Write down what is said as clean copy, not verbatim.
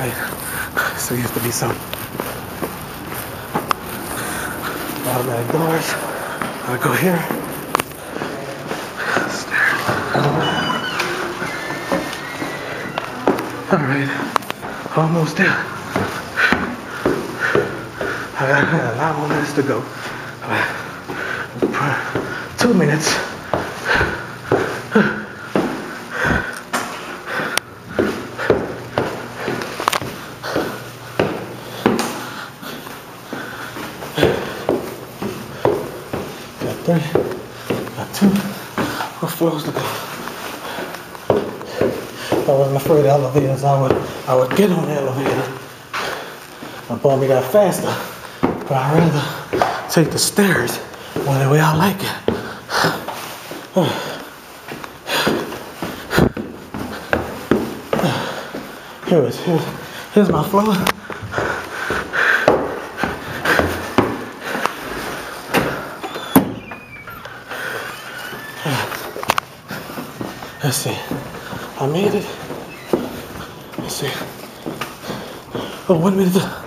right. So used to be some automatic doors. I'll go here. Stairs. All right, almost there. I got a lot more minutes to go. 2 minutes. Got 3, got 2 more floors to go. If I wasn't afraid of elevators, I would get on the elevator and bump me that faster. But I'd rather take the stairs the way I like it. Here's my floor. Let's see. I made it. Let's see. Oh, 1 minute.